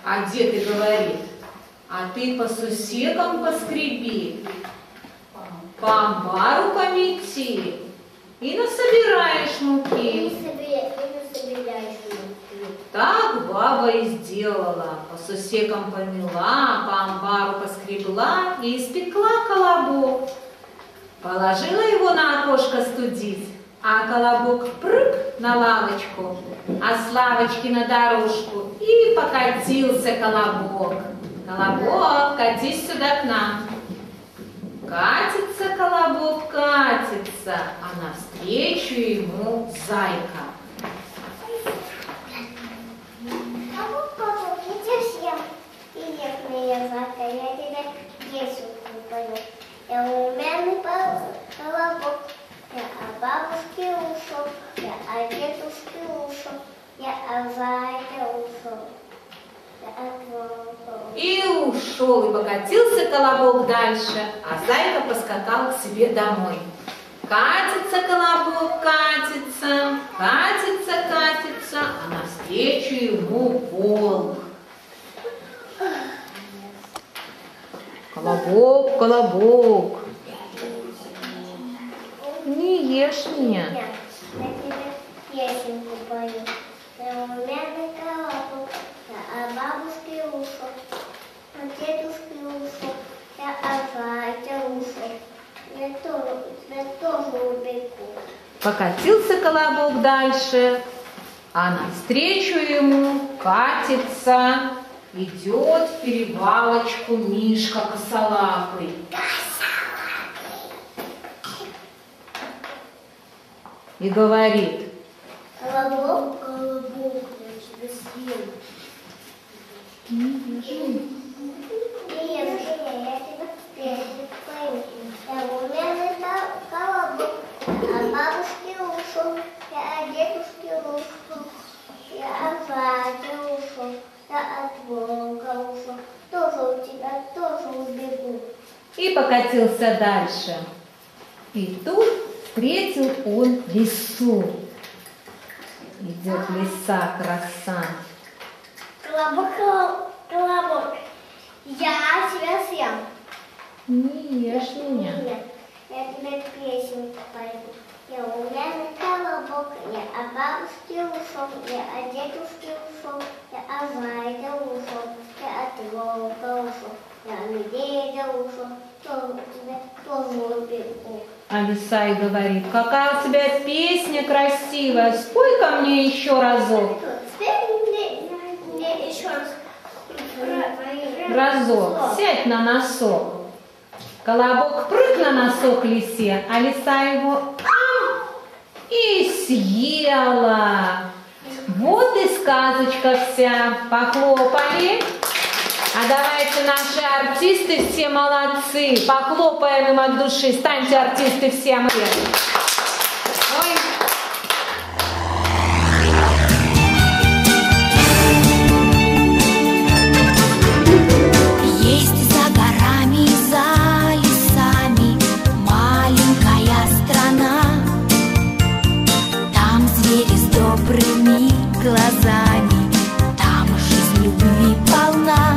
А дед и говорит: а ты по сусекам поскреби, по амбару помети и насобираешь муки. Так баба и сделала. По сусекам помела, по амбару поскребла и испекла колобок. Положила его на окошко студить, а колобок прыг на лавочку, а с лавочки на дорожку, и покатился колобок. Колобок, катись сюда к нам. Катится колобок, катится, а навстречу ему зайка. Я тебе песню пою. Я умерный колобок, я от бабушки ушел, я от дедушки ушел, я от зайка ушел, я от волка. И ушел, и покатился колобок дальше, а зайка поскакал к себе домой. Катится колобок, катится, катится, катится, а навстречу ему волк. Колобок, колобок, не ешь меня. Я тебе песенку пою. Я умерный колобок, я от бабушки ушел, от дедушки ушел, я от зайка ушел. Я тоже убегу. Покатился колобок дальше, а навстречу ему катится, идет в перевалочку Мишка косолапый. И говорит: Колобок, колобок, я тебя съем. Не ешь, я тебя пою. Я умерный колобок, я от бабушки ушел, я от дедушки ушел, я от зайки ушел, я от волка ушел. Тоже у тебя, тоже убегу. И покатился дальше. И тут встретил он лису. Идет лиса, краса. Колобок, колобок, я тебя съем. Не ешь меня. Нет, я тебе песенку пою. Я умерный колобок, я от бабушки ушел, я от дедушки ушел, я от зайка ушел, я от волка ушел, я от медведя ушел, тоже тебя тоже убегу. А лиса и говорит: какая у тебя песня красивая, спой-ка мне еще разок. Спой мне еще раз. Разок, сядь на носок. Колобок прыг на носок лисе, а лиса его и съела. Вот и сказочка вся. Похлопали. А давайте наши артисты все молодцы. Похлопаем им от души. Станьте артисты все. Ой. Есть за горами, за лесами маленькая страна. Там звери с добрыми глазами, там жизнь любви полна.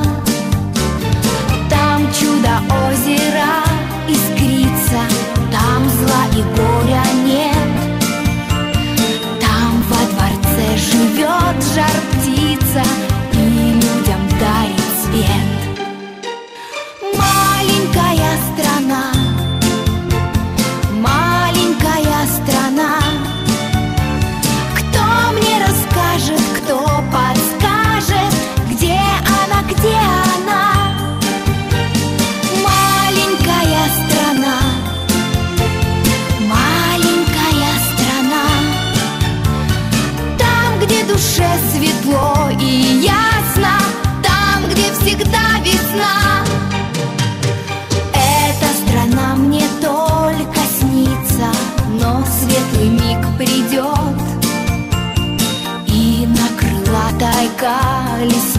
Там чудо озера искрится, там зла и горя нет. Там во дворце живет жар-птица и людям дарит свет. Маленькая страна, маленькая страна. Кто мне расскажет, кто подскажет, где она, где она? Маленькая страна, маленькая страна. Там, где душе светло и ясно, там, где всегда весна. Эта страна мне только снится, но светлый миг придет, и на крылатой колесе